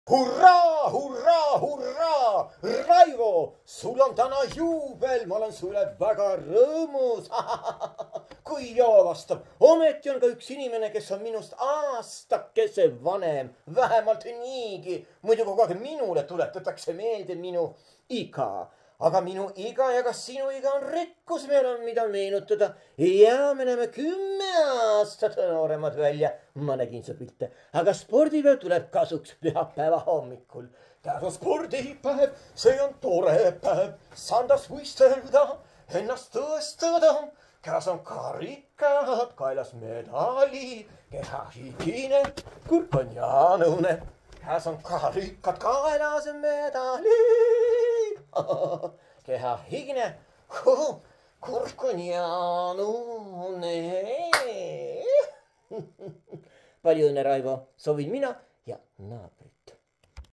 hurraa, hurraa, hurraa! Raivo, sul on täna juubel, ma olen sulle väga rõõmus. Kui joo vastab, ometi on ka üks inimene, kes on minust aastakese vanem, vähemalt niigi. Muidu kogu aeg minule tuletatakse meelde minu iga. Aga minu iga ja ka sinu iga on rikkus, meil on mida meenutada. Ja me näeme 10 aastat nooremad välja. Ma nägin su pilte. Aga spordipäev tuleb kasuks pühapäeva hommikul. Käes on spordipäev, see on tore päev. Sandas võistelda, ennast tõestada. Käes on karikad, kaelas medali. Keha higine, kurk on jaanune. Käes on karikad, kaelas medali. Keha higine, kurk on jaanune. Palju õnne, Raivo, soovin mina ja naab.